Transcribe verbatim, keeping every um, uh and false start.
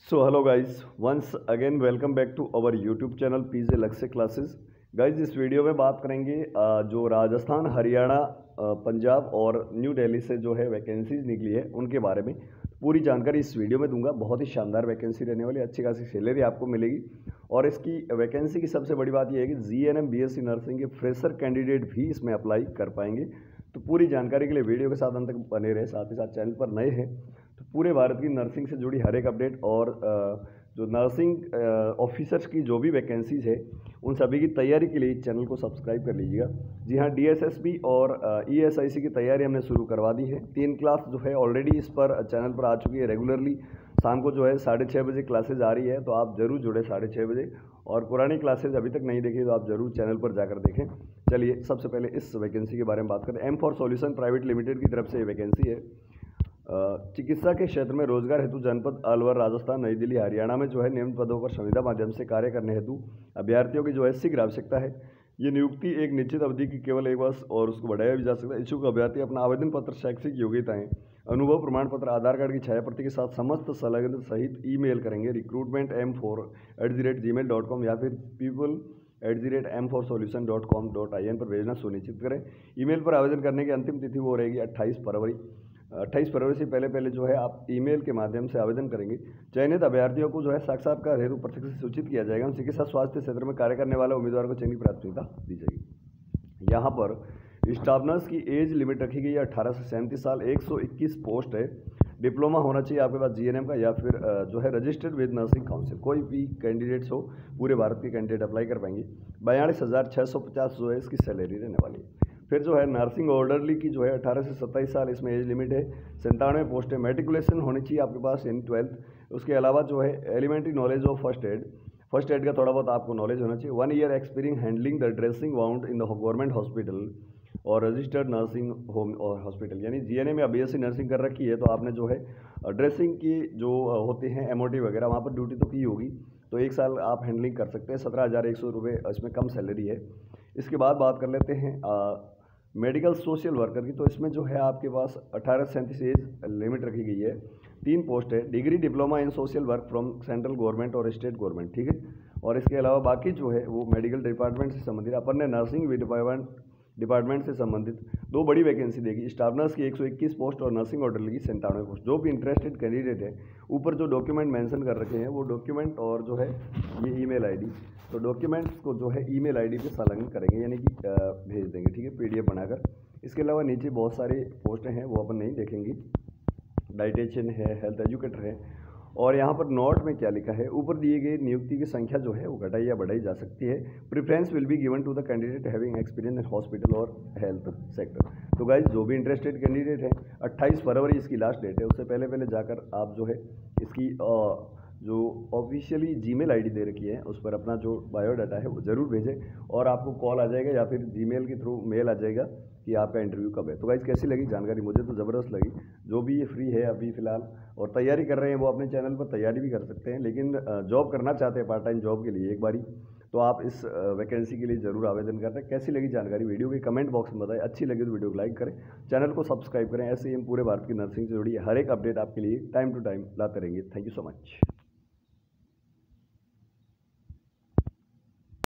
So hello guys, once again welcome back to our YouTube channel PJ Lakshya classes. Guys, इस video में बात करेंगे अ, जो राजस्थान, हरियाणा, अ, पंजाब और न्यू दिल्ली से जो है वैकेंसीज निकली है उनके बारे में पूरी जानकारी इस वीडियो में दूंगा। बहुत ही शानदार वैकेंसी रहने वाली, अच्छी खासी सैलरी आपको मिलेगी। और इसकी वैकेंसी की सबसे बड़ी बात यह है कि G N M B S C nursing के फ्रेशर कैंडिडेट भी इसमें अप्लाई कर पाएंगे। तो पूरी जानकारी के लिए वीडियो के साथ अंत तक बने रहे। साथ ही साथ चैनल पर नए हैं तो पूरे भारत की नर्सिंग से जुड़ी हर एक अपडेट और अ, जो नर्सिंग ऑफिसर्स की जो भी वैकेंसीज है उन सभी की तैयारी के लिए इस चैनल को सब्सक्राइब कर लीजिएगा। जी हाँ, डी एस एस बी और ई एस आई सी की तैयारी हमने शुरू करवा दी है। तीन क्लास जो है ऑलरेडी इस पर चैनल पर आ चुकी है। रेगुलरली शाम को जो है साढ़े छः बजे क्लासेज आ रही है, तो आप जरूर जुड़े साढ़े छः बजे। और पुरानी क्लासेज अभी तक नहीं देखी तो आप जरूर चैनल पर जाकर देखें। चलिए सबसे पहले इस वैकेंसी के बारे में बात करें। M for solution private limited की तरफ से ये वैकेंसी है। चिकित्सा के क्षेत्र में रोजगार हेतु जनपद अलवर, राजस्थान, नई दिल्ली, हरियाणा में जो है निम्न पदों पर संविदा माध्यम से कार्य करने हेतु अभ्यर्थियों की जो है शीघ्र आवश्यकता है। ये नियुक्ति एक निश्चित अवधि की केवल एक वर्ष और उसको बढ़ाया भी जा सकता है। इच्छुक अभ्यर्थी अपना आवेदन पत्र, शैक्षिक योग्यताएं, अनुभव प्रमाण पत्र, आधार कार्ड की छाया प्रति के साथ समस्त संलग्न सहित ईमेल करेंगे recruitment M four at the rate gmail dot com या फिर people at the rate M four solution dot com dot I N पर भेजना सुनिश्चित करें। ईमेल पर आवेदन करने की अंतिम तिथि वो रहेगी अट्ठाईस फरवरी। अट्ठाईस फरवरी से पहले पहले जो है आप ईमेल के माध्यम से आवेदन करेंगे। चयनित अभ्यर्थियों को जो है साक्षात्कार हेतु प्रत्यक्ष से सूचित किया जाएगा। चिकित्सा स्वास्थ्य क्षेत्र में कार्य करने वाले उम्मीदवार को चयनित प्राथमिकता दी जाएगी। यहाँ पर स्टाफ नर्स की एज लिमिट रखी गई है अट्ठारह से सैंतीस साल। एक सौ इक्कीस पोस्ट है। डिप्लोमा होना चाहिए आपके पास जी एन एम का या फिर जो है रजिस्टर्ड विद नर्सिंग काउंसिल। कोई भी कैंडिडेट्स हो, पूरे भारत के कैंडिडेट अप्लाई कर पाएंगे। बयालीस हज़ार छः सौ पचास जो है इसकी सैलरी रहने वाली है। फिर जो है नर्सिंग ऑर्डरली की जो है अठारह से सत्ताईस साल इसमें एज लिमिट है। सत्तानवे पोस्ट है। मेट्रिकुलेशन होनी चाहिए आपके पास इन ट्वेल्थ। उसके अलावा जो है elementary knowledge of first aid, first aid का थोड़ा बहुत आपको नॉलेज होना चाहिए। One year experience handling the dressing wound in the government hospital और रजिस्टर्ड नर्सिंग होम और हॉस्पिटल। यानी जी एन एम या बी एस सी नर्सिंग कर रखी है तो आपने जो है ड्रेसिंग की जो होते हैं एम ओ टी वगैरह वहाँ पर ड्यूटी तो की होगी, तो एक साल आप हैंडलिंग कर सकते हैं। सत्रह हज़ार एक सौ रुपये इसमें कम सैलरी है। इसके बाद बात कर लेते हैं मेडिकल सोशल वर्कर की। तो इसमें जो है आपके पास अठारह से सैंतीस एज लिमिट रखी गई है। तीन पोस्ट है। Degree diploma in social work from central government और स्टेट गवर्नमेंट, ठीक है। और इसके अलावा बाकी जो है वो मेडिकल डिपार्टमेंट से संबंधित, अपन ने नर्सिंग डिपार्टमेंट डिपार्टमेंट से संबंधित दो बड़ी वैकेंसी देगी। स्टाफ नर्स की एक सौ इक्कीस पोस्ट और नर्सिंग ऑर्डर की सैंतानवे पोस्ट। जो भी इंटरेस्टेड कैंडिडेट है, ऊपर जो डॉक्यूमेंट मेंशन कर रखे हैं वो डॉक्यूमेंट और जो है ये ईमेल आईडी, तो डॉक्यूमेंट्स को जो है ईमेल आईडी पे संलग्न करेंगे, यानी कि भेज देंगे, ठीक है, पीडीएफ बनाकर। इसके अलावा नीचे बहुत सारे पोस्टें हैं वो अपन नहीं देखेंगे। डाइटेशियन है, हेल्थ एजुकेटर है। और यहाँ पर नोट में क्या लिखा है, ऊपर दिए गए नियुक्ति की संख्या जो है वो घटाई या बढ़ाई जा सकती है। Preference will be given to the candidate having experience in hospital और हेल्थ सेक्टर। तो गाइज जो भी इंटरेस्टेड कैंडिडेट है, अट्ठाईस फरवरी इसकी लास्ट डेट है। उससे पहले पहले जाकर आप जो है इसकी आ, जो ऑफिशियली जीमेल आईडी दे रखी है उस पर अपना जो बायोडाटा है वो ज़रूर भेजें और आपको कॉल आ जाएगा या फिर जीमेल के थ्रू मेल आ जाएगा कि आपका इंटरव्यू कब है। तो गाइस कैसी लगी जानकारी? मुझे तो ज़बरदस्त लगी। जो भी ये फ्री है अभी फ़िलहाल और तैयारी कर रहे हैं वो अपने चैनल पर तैयारी भी कर सकते हैं, लेकिन जॉब करना चाहते हैं पार्ट टाइम जॉब के लिए एक बारी, तो आप इस वैकेंसी के लिए ज़रूर आवेदन कर रहे हैं। कैसी लगी जानकारी वीडियो के कमेंट बॉक्स में बताएं। अच्छी लगी तो वीडियो को लाइक करें, चैनल को सब्सक्राइब करें। ऐसे ही हम पूरे भारत की नर्सिंग से जुड़ी हर एक अपडेट आपके लिए टाइम टू टाइम लाते रहेंगे। Thank you so much.